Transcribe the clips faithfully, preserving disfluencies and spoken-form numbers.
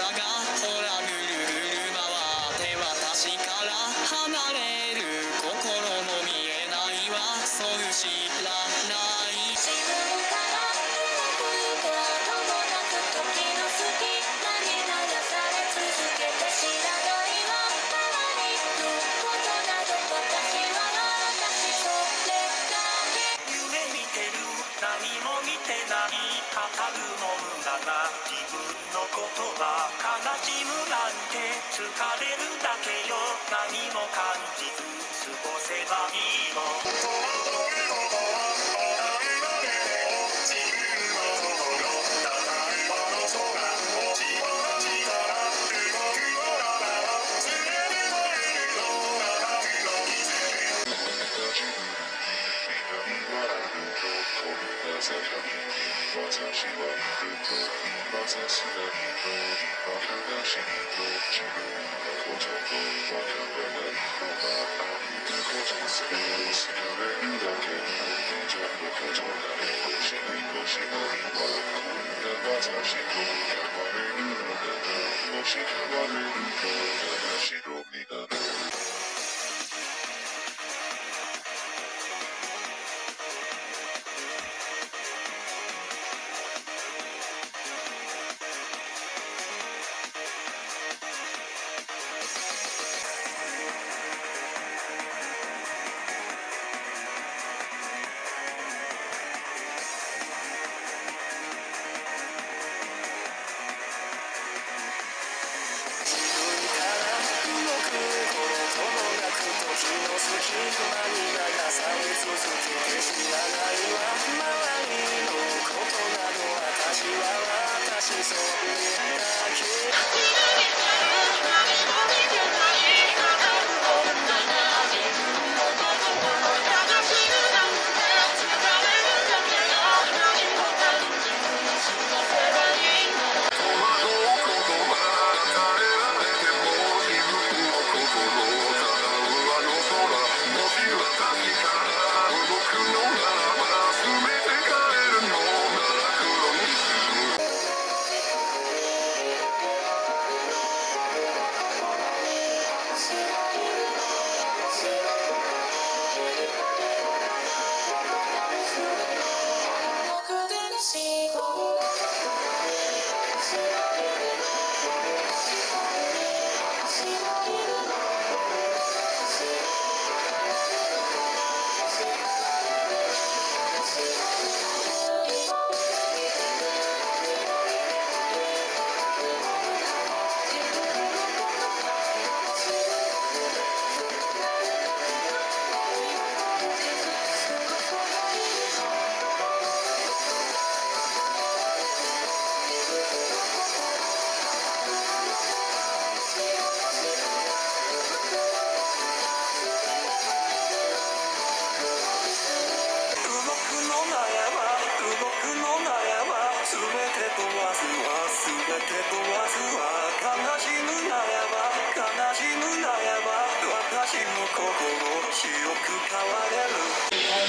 さがほらぐるぐる回って私から離れる心も見えないわそう知らない自分から動くこともなく時の隙間に流され続けて知らないわ周りのことなど私は私それだけ夢見てる何も見てない語るもんだな自分のことば悲しむなんて疲れるだけよ何も感じず過ごせばいいの私はずっと私がわからしと自分のことをわからないのがあることすべて好かれるだけのじゃのことがしないしないはこんな私と変われるのだなもし変われると私の身だな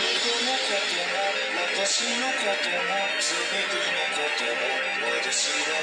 私のことも全てのことも私は